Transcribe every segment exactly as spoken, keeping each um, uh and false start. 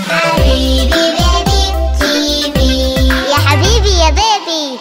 حبيبي بيبي تي في. يا حبيبي يا بيبي.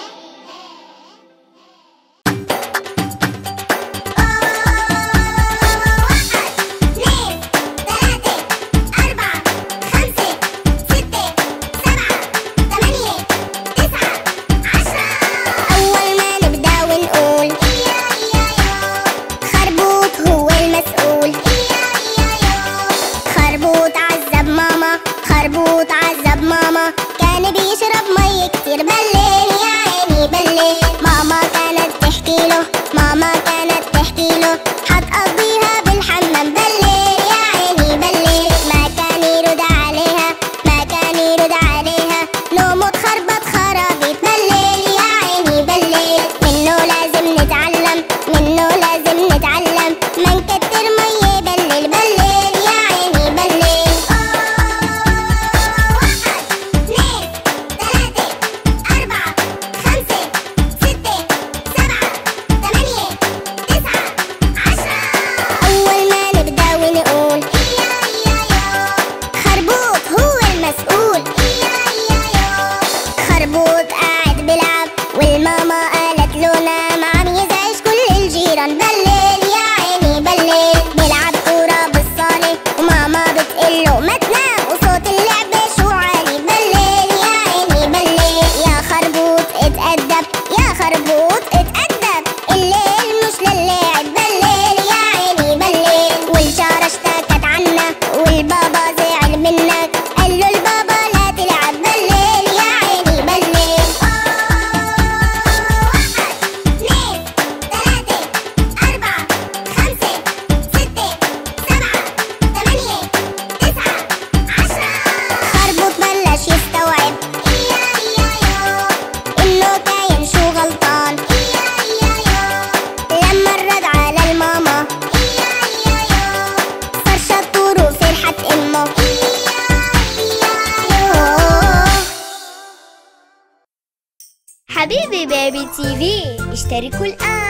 خربوط عذب ماما، كان بيشرب مي كتير بالليل يا عيني بالليل. ماما كانت تحكي له، ماما كانت تحكي له حتقضيها بالحمام بالليل يا عيني بالليل. ما كان يرد عليها، ما كان يرد عليها، نومه تخربط خرابيط بالليل يا عيني بالليل. منه لازم نتعلم، منه لازم نتعلم، ما نكتر مي بالليل بالليل يا عيني بالليل. خربوط قاعد بيلعب والماما قالت له نام، عم يزعج كل الجيران بالليل يا عيني بالليل. بيلعب كورة بالصالة وماما بتقله ما تنام، وصوت اللعبة شو عالي بالليل يا عيني بالليل. يا خربوط اتأدب، يا خربوط اتأدب، الليل مش للعب بالليل يا عيني بالليل. والجارة اشتكت عنا والبابا زعل منك، قال له البابا لا تلعب بالليل يا عيني بالليل. خربوط بلش يستوعب انه كاين شو غلطان، لما رد على الماما صار شطور وفرحت امه. حبيبي بيبي تي في، اشتركوا الآن.